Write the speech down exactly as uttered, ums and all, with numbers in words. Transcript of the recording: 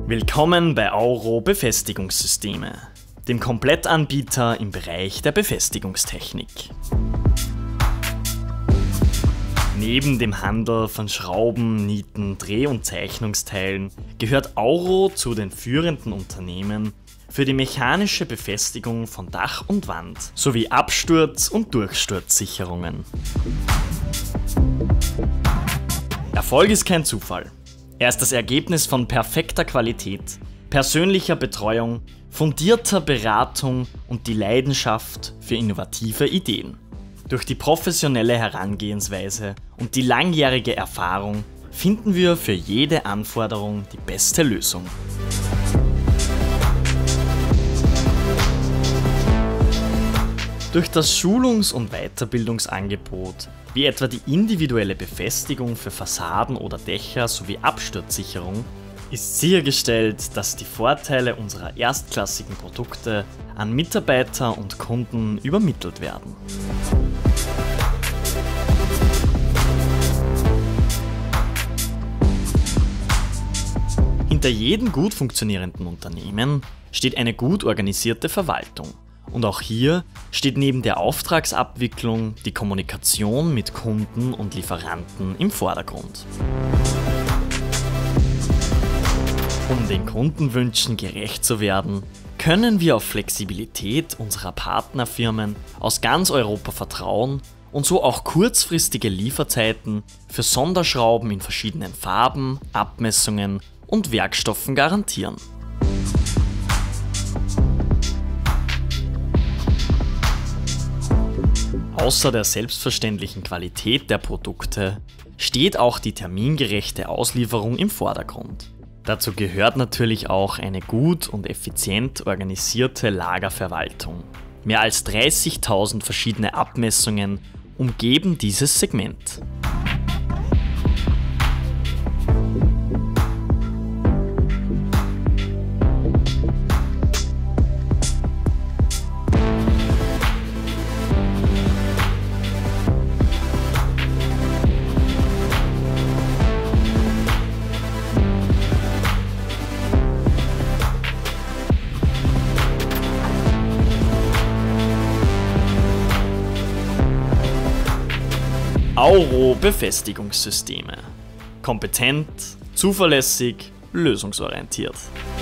Willkommen bei Auro Befestigungssysteme, dem Komplettanbieter im Bereich der Befestigungstechnik. Neben dem Handel von Schrauben, Nieten, Dreh- und Zeichnungsteilen gehört Auro zu den führenden Unternehmen für die mechanische Befestigung von Dach und Wand sowie Absturz- und Durchsturzsicherungen. Erfolg ist kein Zufall. Er ist das Ergebnis von perfekter Qualität, persönlicher Betreuung, fundierter Beratung und die Leidenschaft für innovative Ideen. Durch die professionelle Herangehensweise und die langjährige Erfahrung finden wir für jede Anforderung die beste Lösung. Durch das Schulungs- und Weiterbildungsangebot, wie etwa die individuelle Befestigung für Fassaden oder Dächer sowie Absturzsicherung, ist sichergestellt, dass die Vorteile unserer erstklassigen Produkte an Mitarbeiter und Kunden übermittelt werden. Hinter jedem gut funktionierenden Unternehmen steht eine gut organisierte Verwaltung. Und auch hier steht neben der Auftragsabwicklung die Kommunikation mit Kunden und Lieferanten im Vordergrund. Um den Kundenwünschen gerecht zu werden, können wir auf Flexibilität unserer Partnerfirmen aus ganz Europa vertrauen und so auch kurzfristige Lieferzeiten für Sonderschrauben in verschiedenen Farben, Abmessungen und Werkstoffen garantieren. Außer der selbstverständlichen Qualität der Produkte steht auch die termingerechte Auslieferung im Vordergrund. Dazu gehört natürlich auch eine gut und effizient organisierte Lagerverwaltung. Mehr als dreißigtausend verschiedene Abmessungen umgeben dieses Segment. Auro Befestigungssysteme. Kompetent, zuverlässig, lösungsorientiert.